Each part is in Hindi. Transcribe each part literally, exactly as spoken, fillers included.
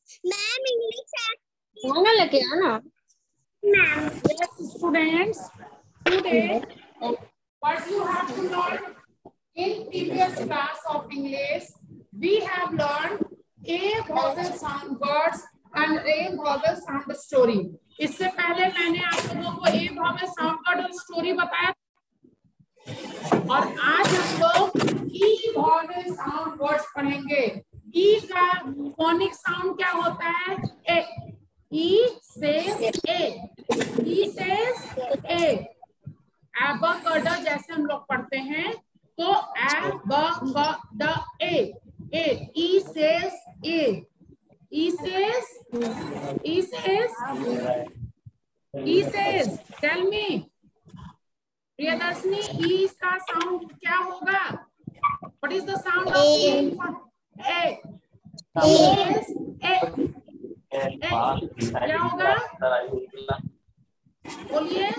मैम इंग्लिश है आना लेके आना। Ma'am. Yes, students. Today, what you have to learn in previous class of English, we have learned a vowel sound words and a vowel sound story. इससे पहले मैंने आप लोगों को a vowel sound word और story बताया और आज हम लोग e vowel sound words पढ़ेंगे। e का phonic sound क्या होता है? ए। e says a, e says a। एबा जैसे हम लोग पढ़ते हैं तो एबा A A E says A E says E says E says tell me Priyadarshini E का साउंड क्या होगा? What is the sound of E? A A क्या होगा? बोलिए।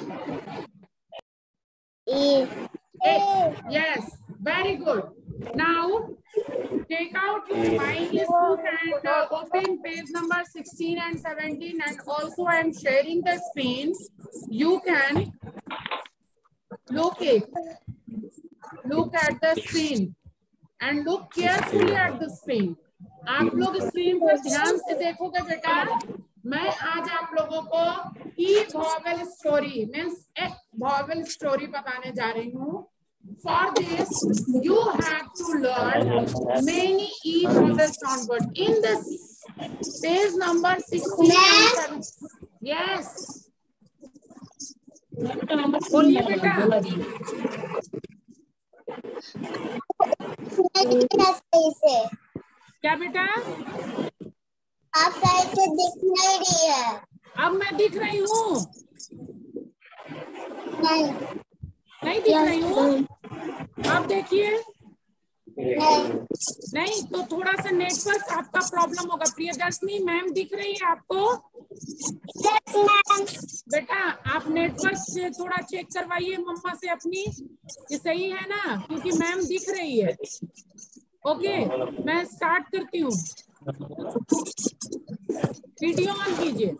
A. Yes, very good. Now take out your English book and uh, open page number sixteen and seventeen, and also I am sharing the screen. You can look it. Look at the screen and look carefully at the screen. आप लोग स्क्रीन पर ध्यान से देखोगे बेटा। मैं आज आप लोगों को ई वॉवेल स्टोरी मीन्स एक वॉवेल स्टोरी बताने जा रही हूँ। For this you have to learn many E vowel sound word in this page number sixteen. Yes बोलिए बेटा। क्या बेटा? आप साइड से दिख नहीं रही है। अब मैं दिख रही हूँ? नहीं नहीं दिख रही हूँ। अब देखिए। नहीं नहीं तो थोड़ा सा नेटवर्क आपका प्रॉब्लम होगा। प्रियदर्शनी मैम दिख रही है आपको? बेटा आप नेटवर्क से थोड़ा चेक करवाइए मम्मा से अपनी कि सही है ना, क्योंकि मैम दिख रही है। ओके मैं स्टार्ट करती हूँ। वीडियो ऑन कीजिए।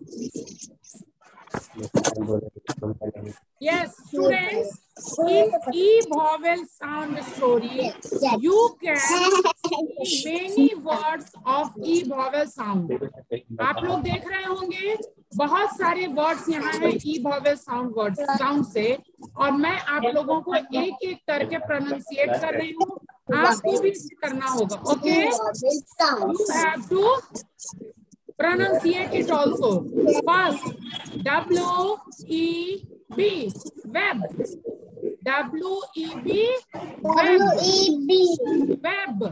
Yes, students, in E vowel sound story, you can see many words of E vowel sound. आप लोग देख रहे होंगे बहुत सारे वर्ड्स यहाँ हैं E vowel sound words sound से, और मैं आप लोगों को एक एक करके प्रोनाउंसिएट कर रही हूँ। आपको भी करना होगा। Okay, you have to pronunciate it also. First, W E B, web. W E B, web. Web.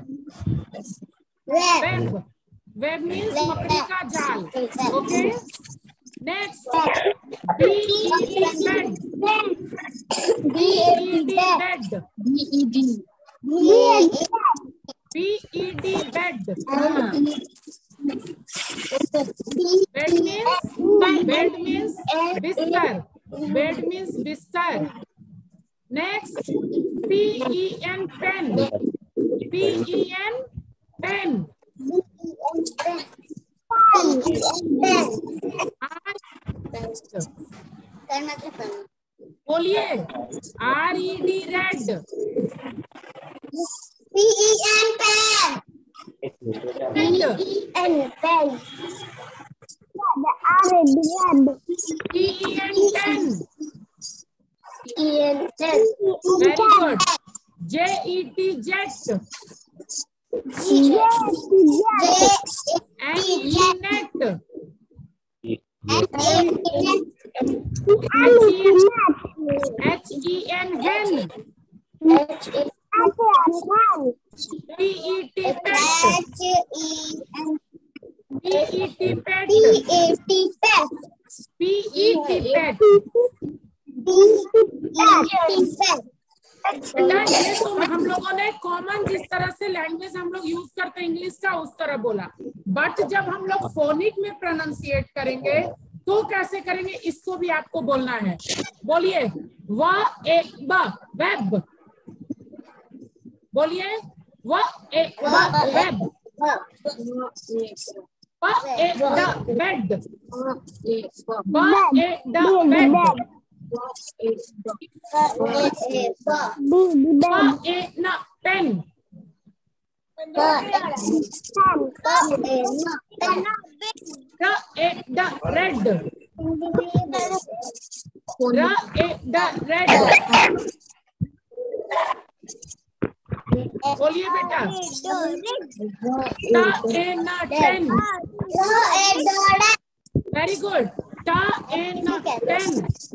Web. Web means मकड़ी का जाल. Okay. Next, B E D, bed. B E D, bed. B E D, bed. Bed means bed means बिस्तर. Bed means बिस्तर. Next, P E N, pen. P E N, pen. बोलिए। R E D, red. P E N, pen. P E N, pen. R E D, red. P E N, pen. E N, pen. Very good. J E T, jet. J N E, net. H E N, hen. P E T, pet. P E T, pet. P E T, pet. बेटा ये तो हम लोगों ने कॉमन जिस तरह से लैंग्वेज हम लोग यूज करते हैं इंग्लिश का उस तरह बोला, बट जब हम लोग फोनिक में प्रोनाउंसिएट करेंगे तो कैसे करेंगे इसको भी आपको बोलना है। बोलिए व ए ब, वेब। बोलिए व ए ब, web. B A D bed. B A D bed. B A N pen. R A D red. R A D red. बोलिए बेटा। ट ए न टेन। Very good. ट ए न टेन।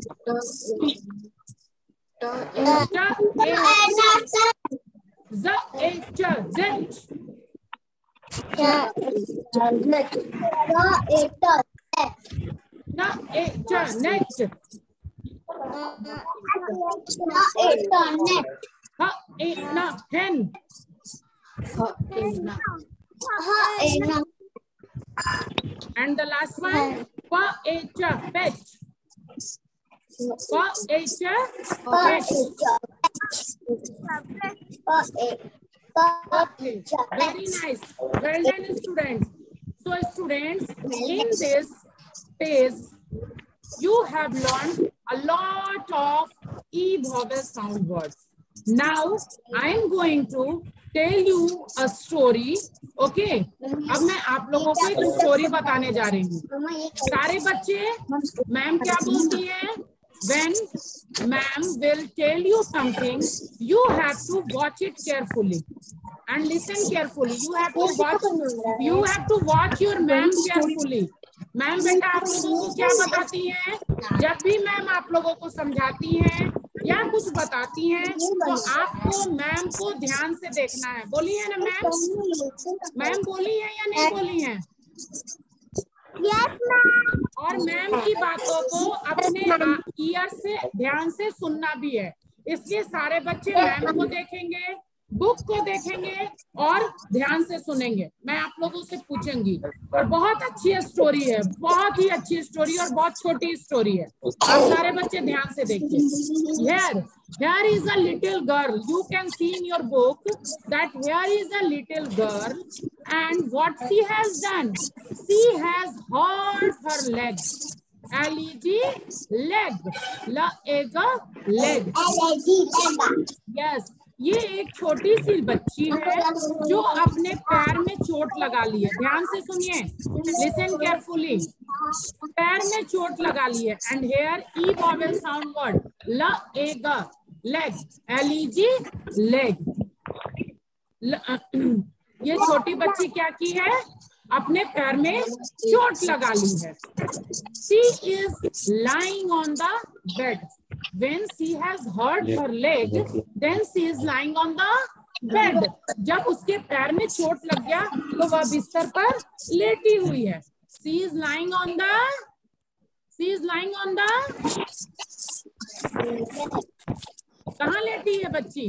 ज ए च जेट। न ए च नेट। ह ए न hen. And the last one, P H pet. P H pet. Okay, very nice. Well done, students. So, students, in this page, you have learned a lot of E vowel sound words. Now, I am going to tell you a story. Okay? अब मैं आप लोगों को एक स्टोरी बताने जा रही हूँ। सारे बच्चे, मैम क्या बोलती है? When ma'am will tell you something, you have to watch it carefully and listen carefully. You have to watch. You have to watch your ma'am carefully. Ma'am बेटा आप लोगों को क्या बताती हैं? जब भी मैम आप लोगों को समझाती हैं या कुछ बताती हैं तो आपको मैम को ध्यान से देखना है। बोली है ना मैम? मैम बोली है या नहीं बोली है? Yes ma'am. और मैम की बातों को अपने ईयर से ध्यान से सुनना भी है। इसलिए सारे बच्चे मैम को देखेंगे, बुक को देखेंगे और ध्यान से सुनेंगे। मैं आप लोगों से पूछूंगी और बहुत अच्छी स्टोरी है, बहुत ही अच्छी स्टोरी और बहुत छोटी स्टोरी है। आप सारे बच्चे ध्यान से देखिए। Here, here is a little girl. You can see in your book that here is a little girl and what she has done? She has hurt her leg. L E G leg. L E G leg. Yes. ये एक छोटी सी बच्ची है जो अपने पैर में चोट लगा ली है। ध्यान से सुनिए, लिसन केयरफुली। पैर में चोट लगा ली है। And here E vowel sound word ल ए ग leg, L E G leg. ये छोटी बच्ची क्या की है? अपने पैर में चोट लगा ली है। She is lying on the bed. When she has hurt her leg, then she is lying on the bed. जब उसके पैर में चोट लग गया तो वह बिस्तर पर लेटी हुई है। She is lying on the. She is lying on the. कहाँ लेटी है बच्ची?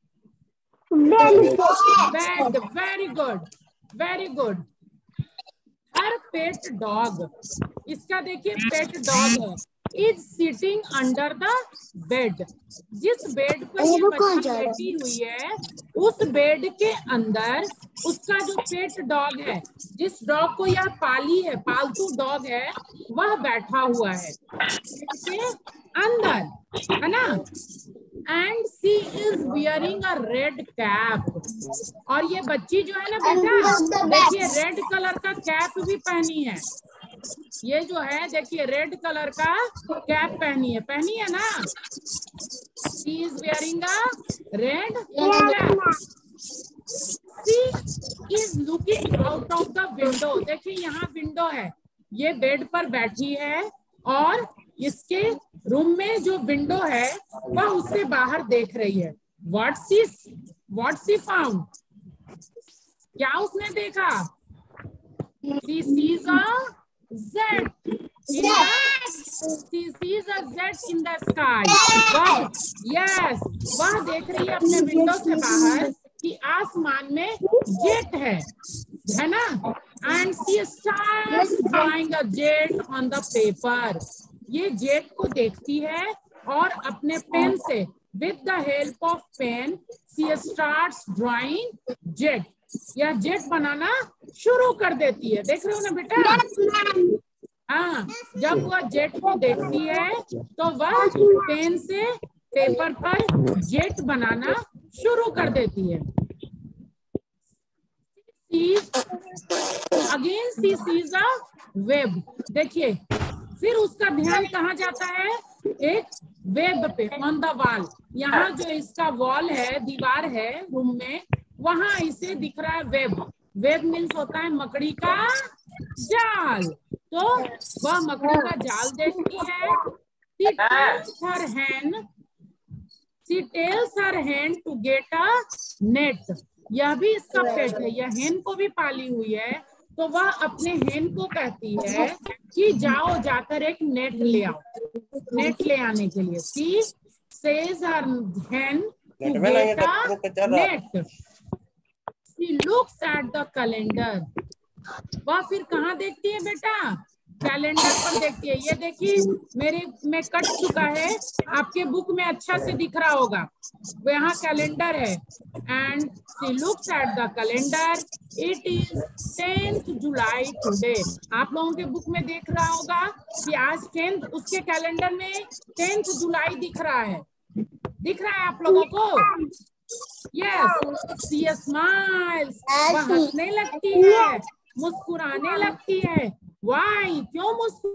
Bed. Very good. Very good. Her pet dog, इसका देखिए पेट डॉग है, is sitting under the bed. जिस बेड पर ये बच्ची लेटी हुई है उस बेड के अंदर उसका जो पेट डॉग है, जिस डॉग को यह पाली है, पालतू डॉग है, वह बैठा हुआ है इसके अंदर, है ना। And she is wearing a red cap. और ये बच्ची जो है ना बेटा, देखिए रेड कलर का कैप भी पहनी है। ये जो है देखिए रेड कलर का कैप पहनी है, पहनी है ना। She is wearing a red cap. She is looking out of the window. देखिए यहाँ विंडो है, ये बेड पर बैठी है और इसके रूम में जो विंडो है वह उससे बाहर देख रही है। What she what she found? क्या उसने देखा? She sees a Z. In the, she sees a Z in the sky. वह, yes, वह देख रही है अपने विंडो से बाहर कि आसमान में जेट है, है ना। And she starts drawing a jet on the paper. ये जेट को देखती है और अपने पेन से with the help of pen she starts drawing jet. या जेट बनाना शुरू कर देती है। देख रहे हो ना बेटा? हाँ, जब वह जेट को देखती है तो वह पेन से पेपर पर जेट बनाना शुरू कर देती है। Again she sees a web. देखिए फिर उसका ध्यान कहाँ जाता है? एक वेब पे, ऑन द वॉल। यहाँ जो इसका वॉल है, दीवार है रूम में, वहां इसे दिख रहा है वेब। वेब मीन्स होता है मकड़ी का जाल। तो वह मकड़ी का जाल देखती है। She tells her hen, she tells her hen to get a net. यह भी इसका पेट है, यह हेन को भी पाली हुई है। तो वह अपने हेन को कहती है कि जाओ जाकर एक नेट ले आओ। नेट ले आने के लिए she says her hen to get a net. She looks at the calendar. वह फिर कहाँ देखती है बेटा? कैलेंडर पर देखती है। ये देखिए मेरे में कट चुका है, आपके बुक में अच्छा से दिख रहा होगा। वो यहाँ कैलेंडर है। And she looks at the calendar, it is tenth July today. आप लोगों के बुक में देख रहा होगा कि आज टेंथ, उसके कैलेंडर में टेंथ जुलाई दिख रहा है। दिख रहा है आप लोगों को? यस। She smiles. वह हंसने लगती है, मुस्कुराने लगती है। वाई? क्यों मुस्कुरा?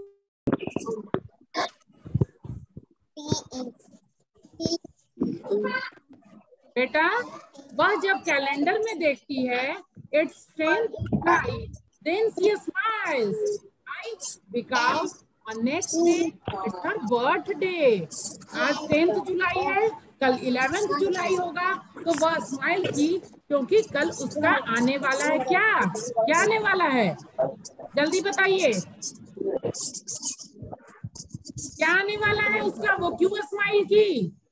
बेटा वह जब कैलेंडर में देखती है it's tenth July, then she smiles. Why? Because on next day it's her birthday. आज टेंथ जुलाई है, कल इलेवेंथ जुलाई होगा। तो वह स्माइल की क्योंकि कल उसका आने वाला है। क्या क्या आने वाला है? जल्दी बताइए, क्या आने वाला है उसका? वो क्यों स्माइल की?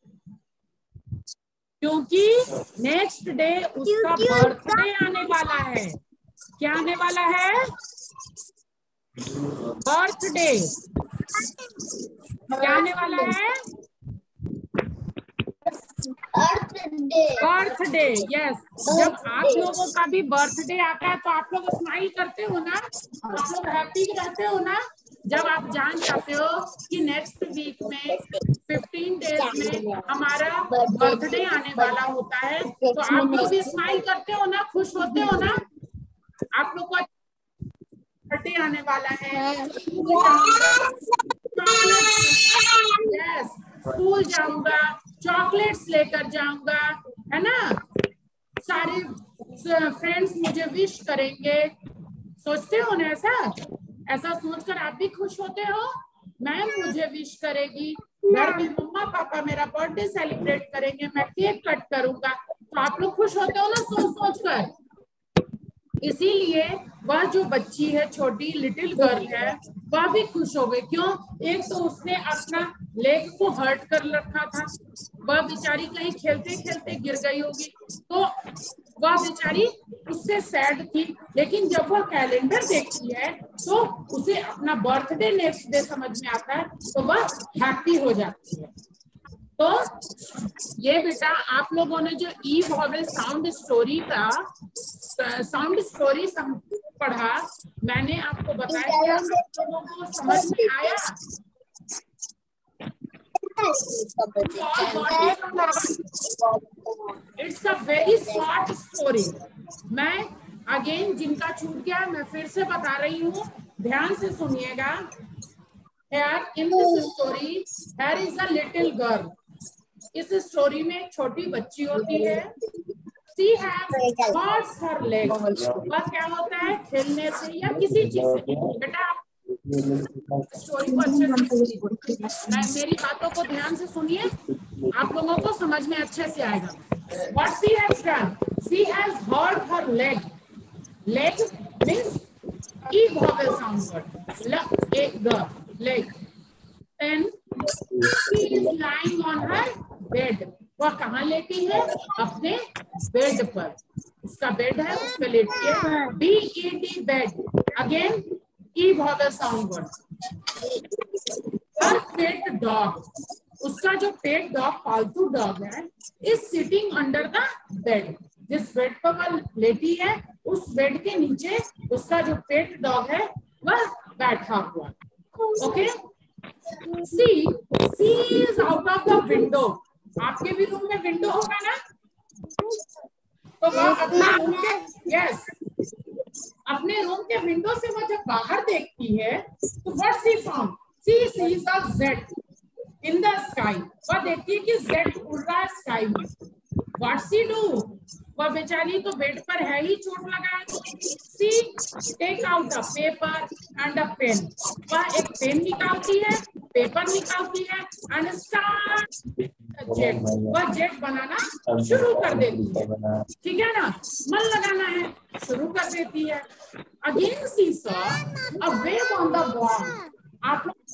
क्योंकि नेक्स्ट डे उसका बर्थडे आने वाला है। क्या आने वाला है? बर्थडे। क्या आने वाला है? बर्थडे। यस। जब आप लोगों का भी बर्थडे आता है तो आप लोग स्माइल करते हो ना? आप लोग हैप्पी रहते हो ना? जब आप जान जाते हो कि नेक्स्ट वीक में फिफ्टीन डेज में हमारा बर्थडे आने वाला होता है, तो आप लोग भी स्माइल करते हो ना? खुश होते हो ना? आप लोग को बर्थडे आने वाला है, यस, स्कूल जाऊंगा, चॉकलेट्स लेकर जाऊंगा, है ना? सारे फ्रेंड्स मुझे विश करेंगे। सोचते हो ना ऐसा? ऐसा सोचकर आप भी खुश होते हो? मैम मुझे विश करेगी, घर में मम्मा पापा मेरा बर्थडे सेलिब्रेट करेंगे, मैं केक कट करूंगा। तो आप लोग खुश होते हो ना सोच सोच कर? इसीलिए वह जो बच्ची है, छोटी लिटिल गर्ल है, वह भी खुश हो गई। क्यों? एक तो उसने अपना लेग को हर्ट कर रखा था, वह बेचारी कहीं खेलते खेलते गिर गई होगी, तो वह बेचारी उससे सैड थी। लेकिन जब वह कैलेंडर देखती है तो उसे अपना बर्थडे नेक्स्ट डे समझ में आता है, तो वह हैप्पी हो जाती है। तो ये बेटा आप लोगों ने जो ई वॉवेल साउंड स्टोरी का साउंड स्टोरी पढ़ा, मैंने आपको बताया, क्या आप लोगों को समझ में आया? It's a very short story. मैं अगेन जिनका छूट गया मैं फिर से बता रही हूँ, ध्यान से सुनिएगा। Here in this story there is a little girl. इस स्टोरी में एक छोटी बच्ची होती है। She has lost her legs. वह क्या होता है? खेलने से या किसी चीज से। बेटा स्टोरी को अच्छे से, मैं मेरी बातों को ध्यान से सुनिए, आप लोगों को समझ में अच्छे से आएगा। What she has done? She has hurt her leg. Leg means E vowel sound word. Leg, leg. Then she is lying on her bed. वह कहाँ लेटी है? अपने बेड पर। उसका बेड है, उस पर लेटी है। B E D bed. Again E vowel sound word. Her pet dog. उसका जो पेट डॉग, पालतू डॉग है, is sitting under the bed. जिस बेड पर वह लेटी है उस बेड के नीचे उसका जो पेट डॉग है वह बैठा हुआ। Okay, she she is out of the window. आपके भी रूम में विंडो होगा ना, तो वह अपने रूम के यस अपने रूम के विंडो से वह जब बाहर देखती है तो what she found, she sees the jet in the sky. वह देखती है कि जेड उड़ रहा है स्काई में। व्हाट सी डू, वह बेचारी तो बेड पर है ही, चोट लगा है। She take out a paper and a pen. वह एक पेन निकालती है, पेपर निकालती है एंड स्टार्ट जेट। वह जेट बनाना शुरू कर देती है। ठीक है ना, मन लगाना है, शुरू कर देती है। Again she saw a web on the wall. आप लोग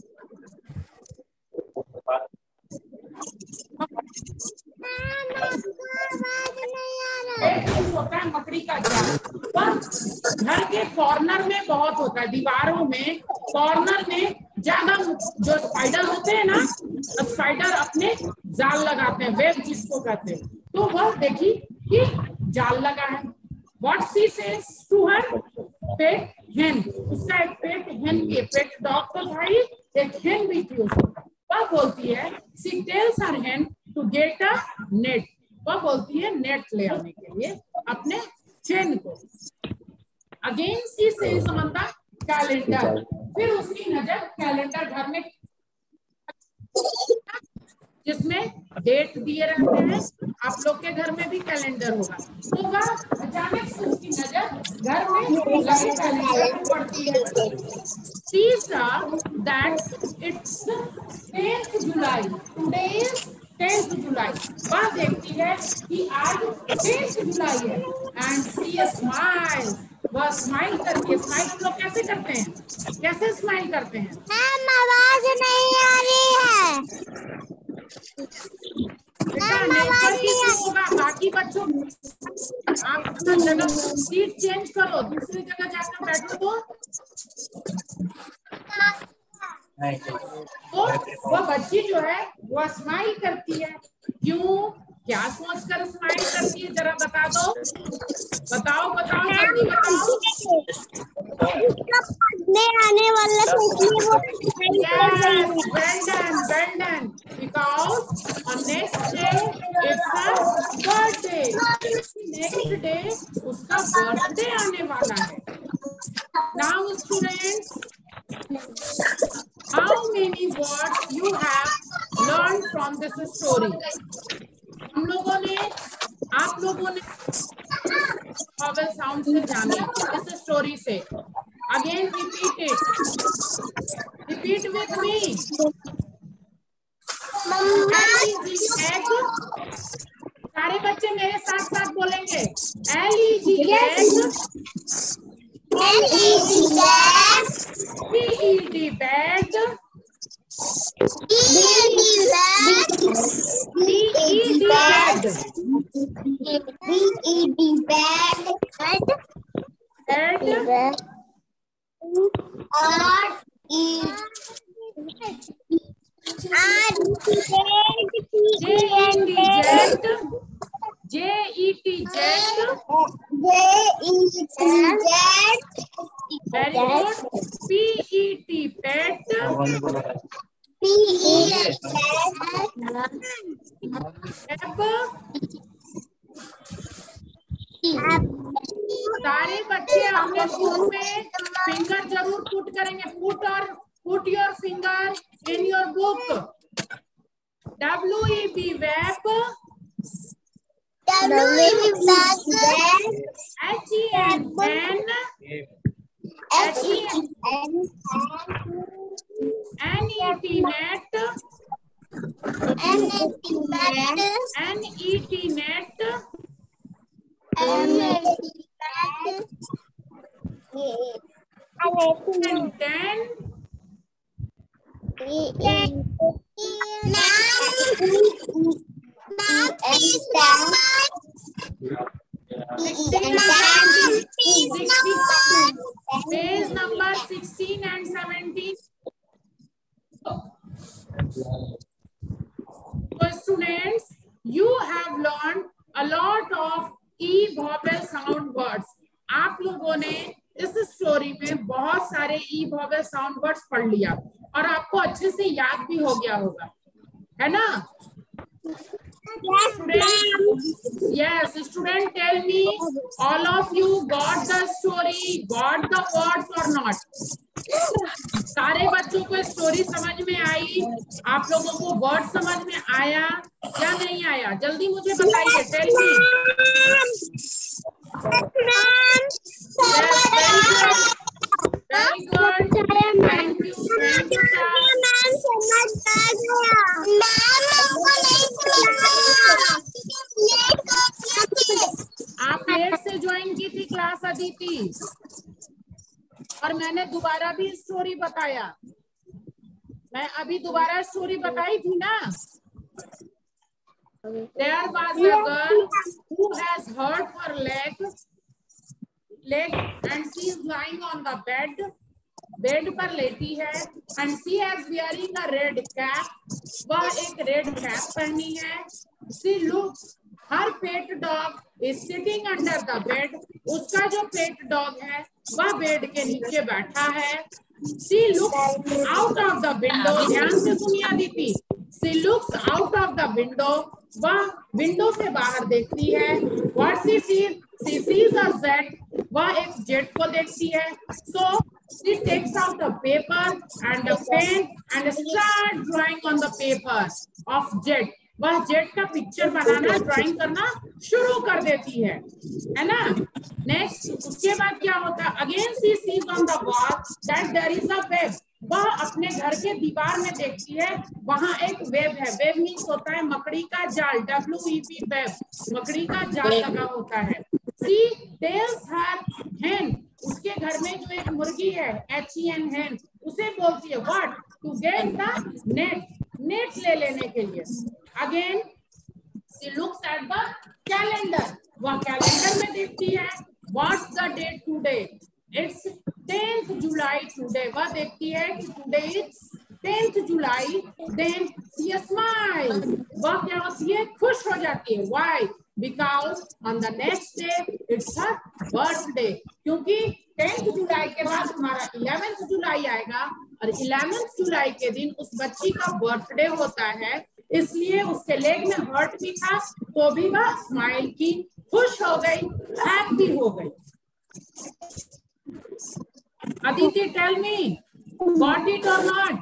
होता है मकड़ी का जाल, पर घर के कॉर्नर में बहुत होता है, दीवारों में कॉर्नर में ज्यादा जो स्पाइडर होते हैं ना, स्पाइडर अपने जाल लगाते हैं, वेब जिसको कहते हैं। तो वह देखी कि जाल लगा है। What she says to her pet hen, उसका एक पेट हेन के पेट डॉग तो भाई एक हेन भी थी उसको। वह बोलती है सी टेल्स हर हेन टू गेट अ नेट। वह बोलती है नेट ले आने के लिए अपने चेन को। Again she sees on the calendar. फिर उसकी नजर कैलेंडर घर में जिसमें डेट दिए रहते हैं, आप लोग के घर में भी कैलेंडर होगा। तो वह अचानक से उसकी नजर घर में लगे कैलेंडर पर पड़ती है। तीसरा that it's tenth July, today is tenth July. वह देखती है कि आज टेंथ जुलाई है एंड सी स्माइल। वह स्माइल करती है। स्माइल हम लोग कैसे करते हैं, कैसे स्माइल करते हैं? मैम आवाज नहीं आ रही है। बेटा नेटवर्क इशू होगा, बाकी बच्चों आप अपना जगह सीट चेंज करो, दूसरी जगह जाकर बैठो। तो तो वह बच्ची जो है वह स्माइल करती है। क्यों, क्या सोचकर स्माइल करती है, जरा बता दो, बताओ बताओ जल्दी बताओ। पढ़ने आने वाला तो इसलिए वो Yes, well done, well done. Because on next day it's a birthday. Next day उसका birthday आने वाला है। Now students, how many words you have learned from this story? हम लोगों ने, आप लोगों ने vowel sound से जाने इस स्टोरी से। Again repeat it. Repeat with me. L E G egg. सारे बच्चे मेरे साथ साथ बोलेंगे। L E G egg. L E G bag. B E D bag. B E D bag. B E D bag. B E D bag. Head. R E R J E T jet. J E T jet. J E T jet. Very good. P E T pet. P E T F. सारे बच्चे अपने बुक में फिंगर जरूर पुट करेंगे। पुट और put your finger in your book. W E B web. W E B bag. H E N hen. H E N N E T net. N E T net. N E T net. N E T net. And then page number sixteen and seventeen. So students, you have learned a lot of E vowel sound words. आप लोगों ने इस स्टोरी में बहुत सारे ई वॉवेल साउंड वर्ड्स पढ़ लिया और आपको अच्छे से याद भी हो गया होगा, है ना? Yes, student, tell me, all of you got the story, got the words or not? सारे बच्चों को स्टोरी समझ में आई? आप लोगों को वर्ड समझ में आया या नहीं आया? जल्दी मुझे बताइए, tell me. Very good, thank you, thank you. आप लेट से ज्वाइन की थी क्लास अदिति, और मैंने दोबारा भी स्टोरी बताया। मैं अभी दोबारा स्टोरी बताई थी ना। There was a girl who has hurt her leg, leg and she is lying on the bed. Bed पर लेटी है and she is wearing a red cap. वह एक रेड कैप पहनी है। She looks, her pet dog is sitting under the bed. उसका जो पेट डॉग है वह बेड के नीचे बैठा है। She looks out of the window. ध्यान से सुनिए Aditi. She looks out of the window. वह विंडो से बाहर देखती है। What she sees? She sees a jet. वह एक जेट को देखती है। So she takes out a paper and a pen and start drawing on the paper of jet. वह जेट का पिक्चर बनाना, ड्राइंग करना शुरू कर देती है, है ना? नेक्स्ट, उसके बाद क्या होता है? Again she sees on the wall that there is a web. वह अपने घर के दीवार में देखती है, वहां एक वेब है। वेब मीन्स होता है मकड़ी का जाल, डब्ल्यू ई पी, वेब, मकड़ी का जाल लगा होता है। शी टेल्स हर hen, उसके घर में जो एक मुर्गी है, एच ई एन, hen, उसे बोलती है what? To get the net, net ले लेने के लिए। अगेन she looks at the calendar. वह कैलेंडर में देखती है। What's the date today? It's tenth July today. वह देखती है कि today it's tenth July. Then she smiles. वह क्या होती है? खुश हो जाती है। Why? Because on the next day it's her birthday. क्योंकि tenth July के बाद हमारा eleventh July आएगा और eleventh July के दिन उस बच्ची का बर्थडे होता है, इसलिए उसके लेग में हर्ट भी था तो भी वह स्माइल की, खुश हो गई, हैप्पी हो गई। Aditi, tell me, got it और नॉट?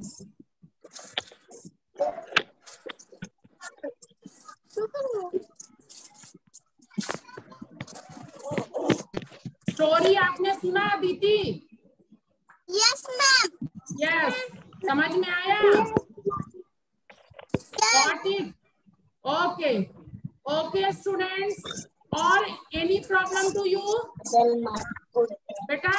स्टोरी आपने सुना अदिति? Yes ma'am. यस, समझ में आया? Got it? Okay. Okay, students. Or any problem to you? Beta?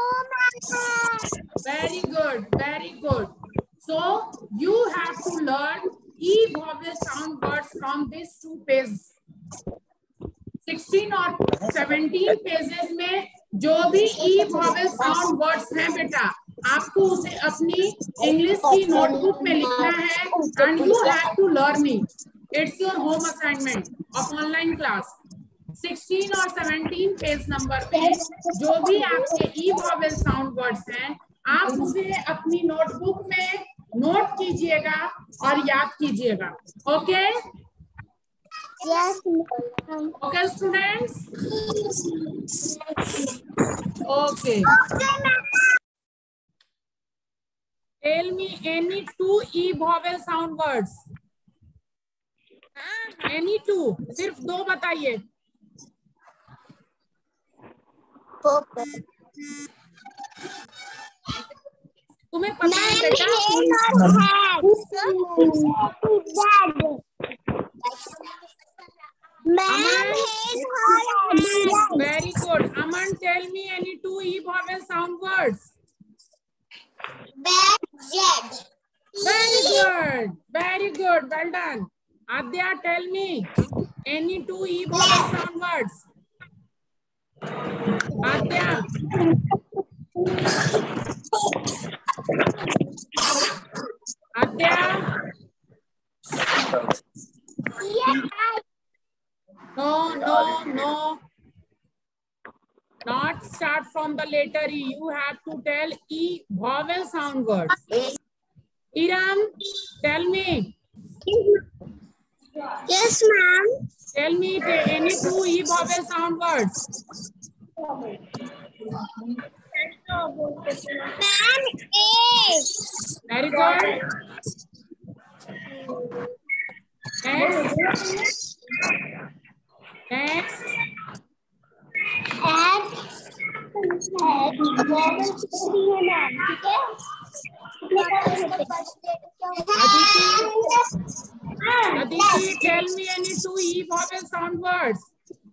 Very good. Very good. So you have to learn E vowel sound words from these two pages. sixteen और seventeen pages में जो भी E vowel sound words हैं बेटा, आपको उसे अपनी इंग्लिश की नोटबुक में लिखना है and you have to learn it. It's your home assignment of online class. sixteen और seventeen पेज नंबर पे जो भी आपके ई वॉवेल साउंड वर्ड्स हैं, आप उसे अपनी नोटबुक में नोट कीजिएगा और याद कीजिएगा। Okay? Yes, Okay, students? Okay. Tell me any two E vowel sound words. Any two. सिर्फ दो बताइए। तुम्हें पता है बेटा? Very good. Aman, tell me any two E vowel sound words. Bed. Very good. Very good. Well done. Adya, tell me any two E vowel sound words. Adya. Adya. No, no, no. letter E. You have to tell E vowel sound words. Iram, tell me. Yes, ma'am. Tell me any two E vowel sound words. Ma'am, A. Very good. Next. Next. Head. Head. Vowel होती है मैम, ठीक है? Aditi, Aditi, tell me any two E vowel sound words.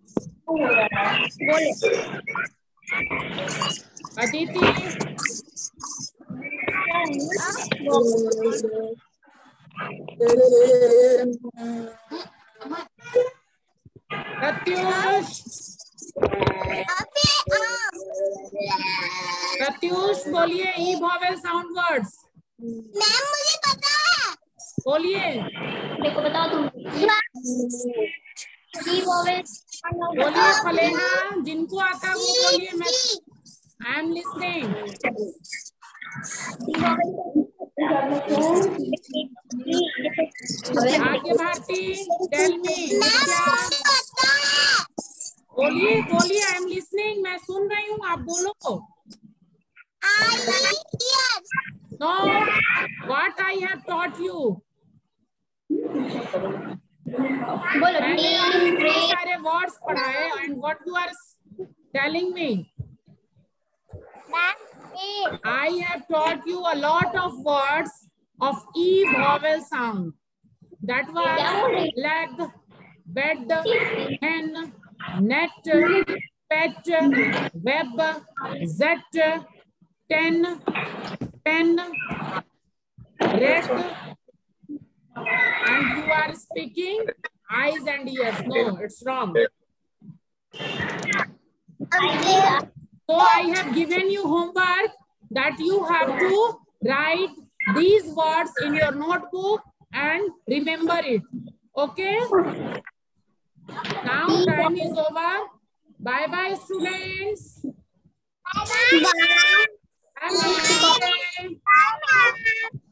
Aditi. Pratyush. Pratyush बोलिए E vowel sound words. Ma'am मुझे पता है। बोलिए। देखो बताओ तुम। ई वॉवेल बोलिए फलेहा, जिनको आता है वो बोलिए। मैं आई एम लिसनिंग। आगे भारती, टेल मी। बोलिए बोलिए, आई एम लिसनिंग, मैं सुन रही हूँ, आप बोलो। No, what I have taught you. मैंने आपको इतने सारे वर्ड्स पढ़ाए and what you are telling me. I have taught you a lot of words of E vowel sound. That was leg, bed, hen, net, pet, web, zet, ten, pen, red, and you are speaking eyes and ears. No, it's wrong. So I have given you homework that you have to write these words in your notebook and remember it. Okay? Now time is over. Bye bye students. Bye. Have a nice day.